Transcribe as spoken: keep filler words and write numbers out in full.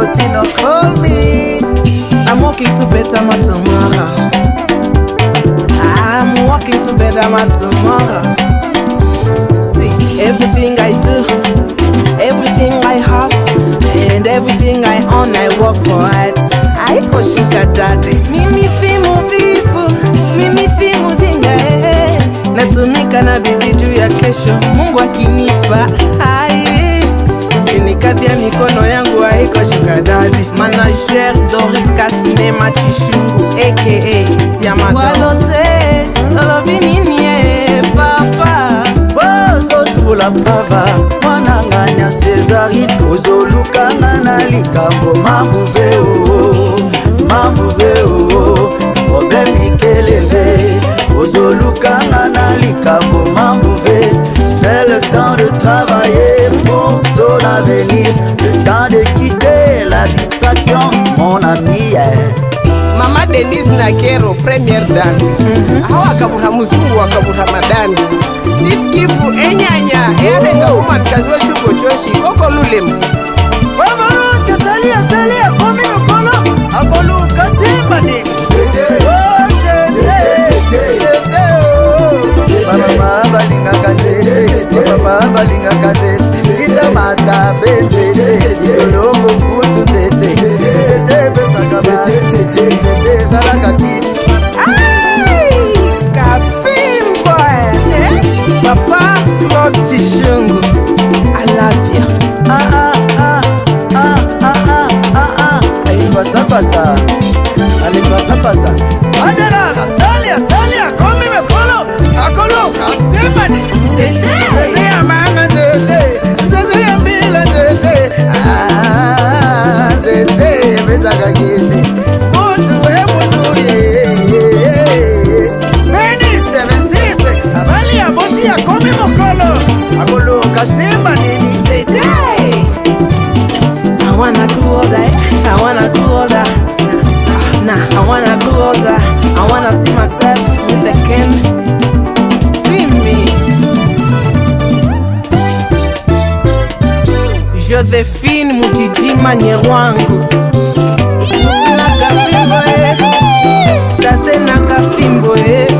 Tino, call me. I'm walking to better my tomorrow. I'm walking to better my tomorrow. See, everything I do, everything I have, and everything I own, I work for it. I go sugar daddy. Mimi si muvivu, mimi si mujinga, eh. Natumika na bidii juu ya kesho, Mungu akinipa. Ai, inikabia mikono yangu haiko sugar daddy. Manager Dorika Sinema Chishungu aka Tiamata. Walote, olobi nini eh, papa. Bozo tula pava, mananganya Césari, ozolukanga na likambo mambuve o, mambuve o, problème ikeleve, ozolukanga na likambo mambuve. C'est le temps de travailler pour ton avenir, le temps de quitter la distraction, mon ami. Mama Denise Nakero, première dame. mm -hmm. Hawa kabura muzungu wakabura madani. Sitkifu enyanya, erenga woman kazwa chuko choshi, koko lulem. Wabaro, kasalia, salia, komi mkono, akolu kasimba nini. Oh, tete, tete, oh. Mama balinga kate, mama balinga kate. Kita mata bete, yolongo kutu tete. Tete besa kaba, tete salaka kiti. Ay, kafimbo eh. Papa Claude Chishungu, I love you. Ah ah ah ah ah ah ah ah. Ay pasa pasa, ali pasa pasa. Adela, salia salia, komi mkono, akolo kasema ni. Tete, tete ya mama tete, tete ya mbila tete. Ah, tete besa kakiti. Mutu we muzuri. Beni seven six, abali ya boti ya komi mkono, akolo kasema nini. Tete, I wanna go older, I wanna go older. Nah, I wanna go older. I wanna see myself when they can see me. Josephine Mutijima Nyerwangu, Mutina Kafimbo eh, Tate na Kafimbo eh.